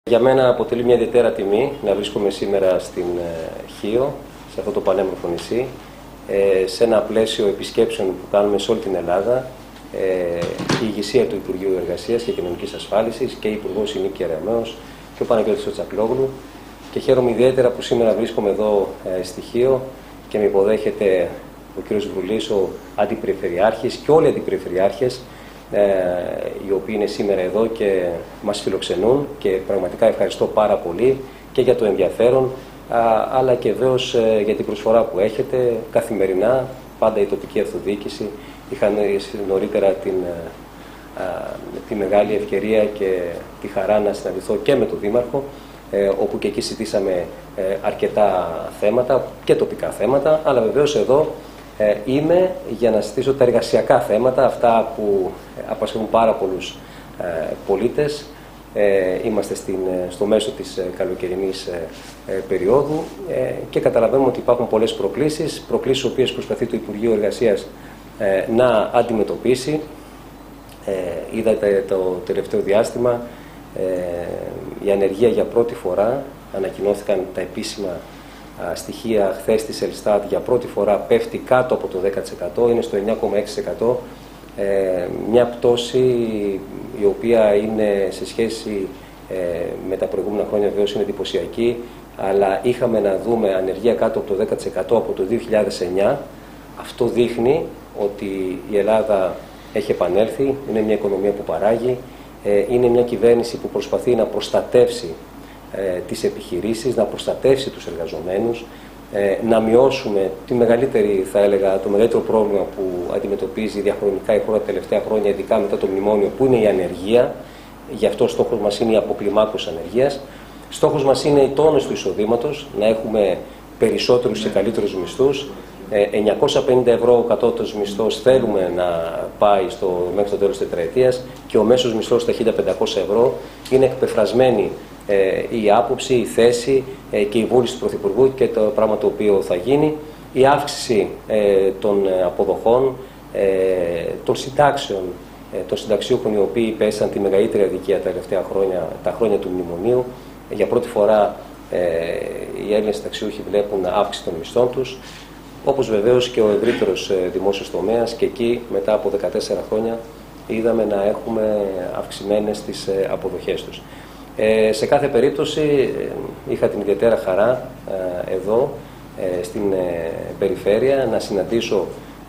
Για μένα αποτελεί μια ιδιαίτερα τιμή να βρίσκομαι σήμερα στην Χίο, σε αυτό το πανέμορφο νησί, σε ένα πλαίσιο επισκέψεων που κάνουμε σε όλη την Ελλάδα. Η ηγεσία του Υπουργείου Εργασίας και Κοινωνικής Ασφάλισης και η Υπουργός η Νίκη Κεραμέως και ο Παναγιώτης ο Τσακλόγλου. Και χαίρομαι ιδιαίτερα που σήμερα βρίσκομαι εδώ στη Χίο και με υποδέχεται ο κ. Βρουλής, ο Αντιπεριφερειάρχης και όλοι οι Αντιπεριφερειάρχες, οι οποίοι είναι σήμερα εδώ και μας φιλοξενούν, και πραγματικά ευχαριστώ πάρα πολύ και για το ενδιαφέρον, αλλά και βεβαίως για την προσφορά που έχετε καθημερινά. Πάντα η τοπική αυτοδιοίκηση είχαν νωρίτερα τη μεγάλη ευκαιρία και τη χαρά να συναντηθώ και με τον Δήμαρχο, όπου και εκεί συζητήσαμε αρκετά θέματα και τοπικά θέματα, αλλά βεβαίως εδώ είμαι για να συζητήσω τα εργασιακά θέματα, αυτά που απασχολούν πάρα πολλούς πολίτες. Είμαστε στο μέσο της καλοκαιρινής περίοδου και καταλαβαίνουμε ότι υπάρχουν πολλές προκλήσεις, οι οποίες προσπαθεί το Υπουργείο Εργασίας να αντιμετωπίσει. Είδατε το τελευταίο διάστημα η ανεργία για πρώτη φορά, ανακοινώθηκαν τα επίσημα στοιχεία χθες της Ελστάτ, για πρώτη φορά πέφτει κάτω από το 10%, είναι στο 9,6%, μια πτώση η οποία είναι σε σχέση με τα προηγούμενα χρόνια βεβαίως είναι εντυπωσιακή, αλλά είχαμε να δούμε ανεργία κάτω από το 10% από το 2009. Αυτό δείχνει ότι η Ελλάδα έχει επανέλθει, είναι μια οικονομία που παράγει, είναι μια κυβέρνηση που προσπαθεί να προστατεύσει τις επιχειρήσεις, να προστατεύσει τους εργαζομένους, να μειώσουμε το μεγαλύτερο πρόβλημα που αντιμετωπίζει διαχρονικά η χώρα τα τελευταία χρόνια, ειδικά μετά το μνημόνιο, που είναι η ανεργία. Γι' αυτό στόχος μας είναι η αποκλιμάκωση ανεργίας. Στόχος μας είναι η τόνωση του εισοδήματος, να έχουμε περισσότερους και καλύτερους μισθούς. 950 ευρώ ο κατώτατος μισθός θέλουμε να πάει μέχρι το τέλος της τετραετίας και ο μέσος μισθός στα 1.500 ευρώ. Είναι εκπεφρασμένη η άποψη, η θέση και η βούληση του Πρωθυπουργού και το πράγμα το οποίο θα γίνει. Η αύξηση των αποδοχών, των συντάξεων, των συνταξιούχων οι οποίοι πέσαν τη μεγαλύτερη αδικία τα τελευταία χρόνια, τα χρόνια του μνημονίου. Για πρώτη φορά οι Έλληνες συνταξιούχοι βλέπουν αύξηση των μισθών τους, όπως βεβαίως και ο ευρύτερος δημόσιος τομέας, και εκεί μετά από 14 χρόνια είδαμε να έχουμε αυξημένες τις αποδοχές τους. Σε κάθε περίπτωση είχα την ιδιαίτερα χαρά εδώ στην περιφέρεια να συναντήσω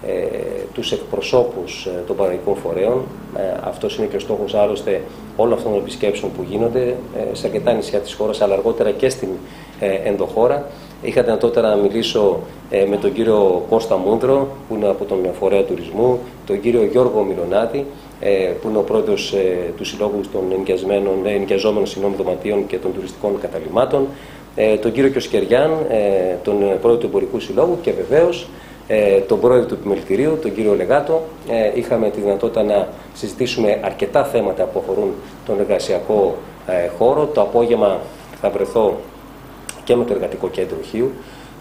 τους εκπροσώπους των παραγωγικών φορέων. Αυτός είναι και ο στόχος άλλωστε όλων αυτών των επισκέψεων που γίνονται σε αρκετά νησιά της χώρας, αλλά αργότερα και στην ενδοχώρα. Είχα δυνατότητα να μιλήσω με τον κύριο Κώστα Μούντρο, που είναι από τον Φορέα Τουρισμού, τον κύριο Γιώργο Μιλονάτη, που είναι ο πρόεδρος του Συλλόγου των Ενοικιαζόμενων Δωματίων και των Τουριστικών Καταλυμάτων, τον κύριο Κιοσκεριάν, τον πρόεδρο του Εμπορικού Συλλόγου, και βεβαίως τον πρόεδρο του Επιμελητηρίου, τον κύριο Λεγάτο. Είχαμε τη δυνατότητα να συζητήσουμε αρκετά θέματα που αφορούν τον εργασιακό χώρο. Το απόγευμα θα βρεθώ και με το Εργατικό Κέντρο Χίου,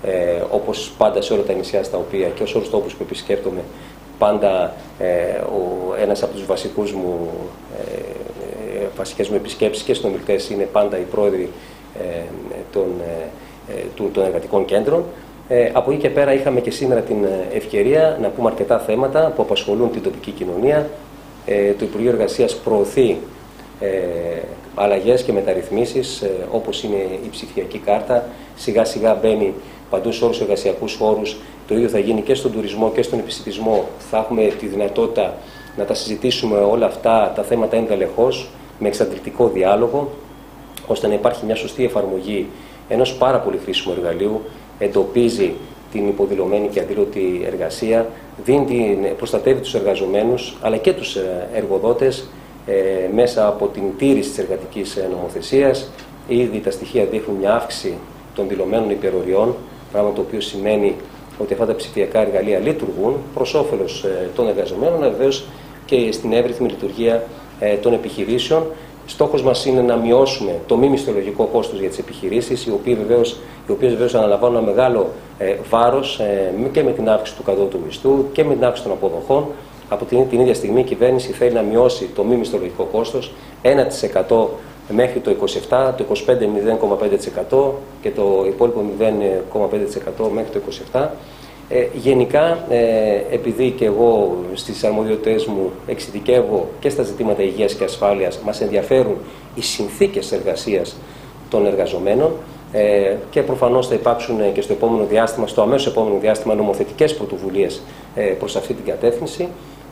όπως πάντα σε όλα τα νησιά στα οποία και ως όλους τόπους που επισκέπτομαι, πάντα ένας από τους βασικές μου επισκέψεις και συνομιλητές είναι πάντα οι πρόεδροι των εργατικών κέντρων. Από εκεί και πέρα είχαμε και σήμερα την ευκαιρία να πούμε αρκετά θέματα που απασχολούν την τοπική κοινωνία. Το Υπουργείο Εργασίας προωθεί αλλαγές και μεταρρυθμίσεις, όπως είναι η ψηφιακή κάρτα. Σιγά σιγά μπαίνει παντού σε όλους τους εργασιακούς χώρους. Το ίδιο θα γίνει και στον τουρισμό και στον επιστημισμό. Θα έχουμε τη δυνατότητα να τα συζητήσουμε όλα αυτά τα θέματα ενδελεχώς, με εξαντλητικό διάλογο, ώστε να υπάρχει μια σωστή εφαρμογή ενός πάρα πολύ χρήσιμου εργαλείου. Εντοπίζει την υποδηλωμένη και αδήλωτη εργασία, προστατεύει τους εργαζομένους αλλά και τους εργοδότες μέσα από την τήρηση της εργατικής νομοθεσίας. Ήδη τα στοιχεία δείχνουν μια αύξηση των δηλωμένων υπεροριών, πράγμα το οποίο σημαίνει ότι αυτά τα ψηφιακά εργαλεία λειτουργούν προς όφελος των εργαζομένων, βεβαίως και στην εύρυθμη λειτουργία των επιχειρήσεων. Στόχος μας είναι να μειώσουμε το μη μισθολογικό κόστος για τις επιχειρήσεις, οι οποίες βεβαίως αναλαμβάνουν ένα μεγάλο βάρος και με την αύξηση του κατώτατου μισθού και με την αύξηση των αποδοχών. Από την ίδια στιγμή η κυβέρνηση θέλει να μειώσει το μη μισθολογικό κόστος 1% μέχρι το 27, το 25 0,5% και το υπόλοιπο 0,5% μέχρι το 27%. Γενικά, επειδή και εγώ στις αρμοδιότητες μου εξειδικεύω και στα ζητήματα υγείας και ασφάλειας, μας ενδιαφέρουν οι συνθήκες εργασίας των εργαζομένων και προφανώς θα υπάρξουν και στο επόμενο διάστημα, στο αμέσως επόμενο διάστημα, νομοθετικές πρωτοβουλίες προς αυτή την κατεύθυνση.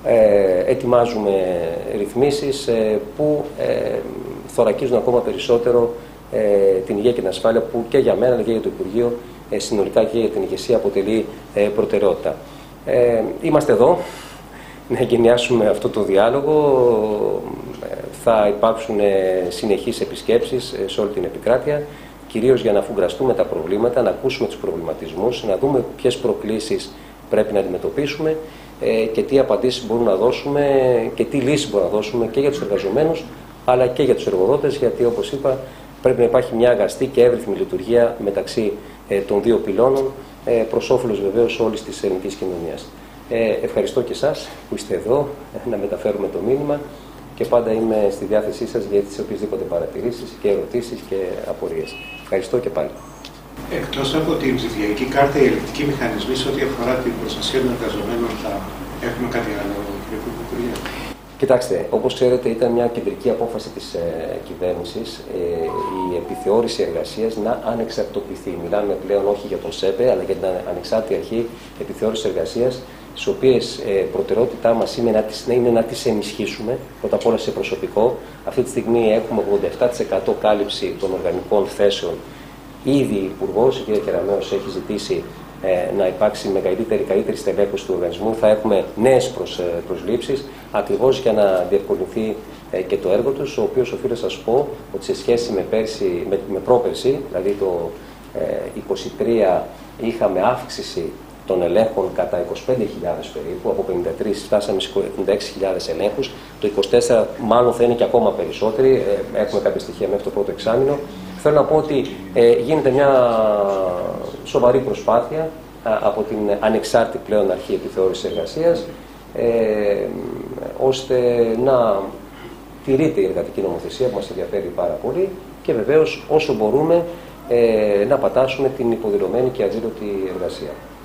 Ετοιμάζουμε ρυθμίσεις που θωρακίζουν ακόμα περισσότερο την υγεία και την ασφάλεια, που και για μένα αλλά και για το Υπουργείο συνολικά και για την ηγεσία αποτελεί προτεραιότητα. Είμαστε εδώ να εγκαινιάσουμε αυτό το διάλογο. Θα υπάρξουν συνεχείς επισκέψεις σε όλη την επικράτεια, κυρίως για να αφουγκραστούμε τα προβλήματα, να ακούσουμε τους προβληματισμούς, να δούμε ποιες προκλήσεις πρέπει να αντιμετωπίσουμε και τι απαντήσεις μπορούμε να δώσουμε και τι λύσεις μπορούμε να δώσουμε και για τους εργαζομένους αλλά και για τους εργοδότες, γιατί όπως είπα πρέπει να υπάρχει μια αγαστή και εύρυθμη λειτουργία μεταξύ των δύο πυλώνων προς όφελος βεβαίως όλης της ελληνικής κοινωνίας. Ευχαριστώ και εσάς που είστε εδώ να μεταφέρουμε το μήνυμα και πάντα είμαι στη διάθεσή σας για τις οποιασδήποτε παρατηρήσεις και ερωτήσεις και απορίες. Ευχαριστώ και πάλι. Εκτός από την ψηφιακή κάρτα, οι ελεκτικοί μηχανισμοί σε ό,τι αφορά την προστασία των εργαζομένων θα έχουμε κάτι άλλο, κύριε Υπουργέ? Κοιτάξτε, όπως ξέρετε, ήταν μια κεντρική απόφαση της κυβέρνησης η επιθεώρηση εργασίας να ανεξαρτητοποιηθεί. Μιλάμε πλέον όχι για τον ΣΕΠΕ, αλλά για την ανεξάρτητη αρχή επιθεώρησης εργασίας, τις οποίες προτεραιότητά μας είναι να τις ενισχύσουμε, πρώτα απ' όλα σε προσωπικό. Αυτή τη στιγμή έχουμε 87% κάλυψη των οργανικών θέσεων. Ήδη η Υπουργός, η κ. Κεραμέως, έχει ζητήσει να υπάρξει καλύτερη στελέχωση του οργανισμού. Θα έχουμε νέες προσλήψεις, ακριβώς για να διευκολυνθεί και το έργο τους, ο οποίος οφείλω να σας πω ότι σε σχέση με πρόπερση, δηλαδή το 2023, είχαμε αύξηση των ελέγχων κατά 25.000 περίπου, από 53 φτάσαμε στις 76.000 ελέγχους. Το 24 μάλλον θα είναι και ακόμα περισσότεροι, έχουμε κάποια στοιχεία μέχρι το πρώτο εξάμηνο. Θέλω να πω ότι γίνεται μια σοβαρή προσπάθεια από την ανεξάρτητη πλέον αρχή επιθεώρησης εργασίας, ώστε να τηρείται η εργατική νομοθεσία που μας ενδιαφέρει πάρα πολύ και βεβαίως όσο μπορούμε να πατάσουμε την υποδηλωμένη και ατζήλωτη εργασία.